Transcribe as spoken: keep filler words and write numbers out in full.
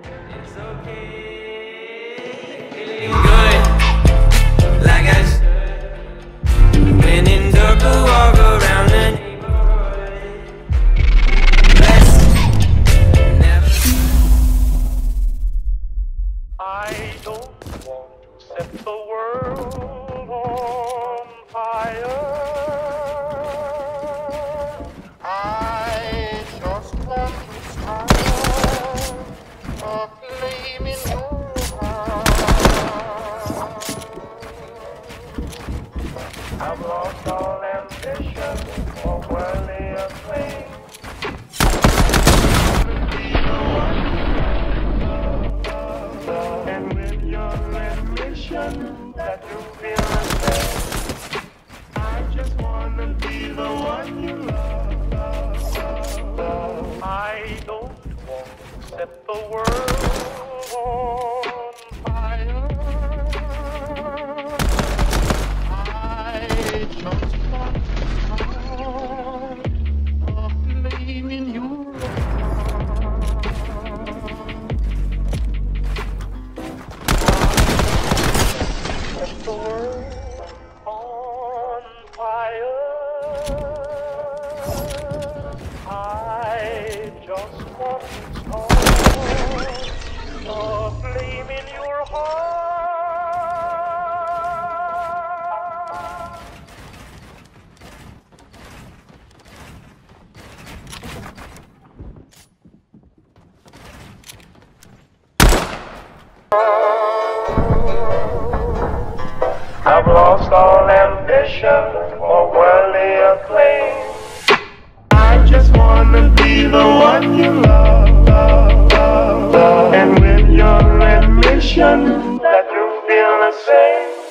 It's okay, feeling good, like I should. When in dark, I walk around the neighborhood. Let's never. I don't want to set the world on fire. I just want to start a flame in your heart. I've lost all ambition for worldly acclaim. And with your admission that you feel the same, I just wanna be the one you love, love, love, love. I don't want to set the world on fire. I just want to start a flame in your heart. Set the world on fire. I just want to start a flame in your heart. I've lost all ambition for worldly acclaim. I just wanna be the one you love, love, love, love. And with your admission that you feel the same,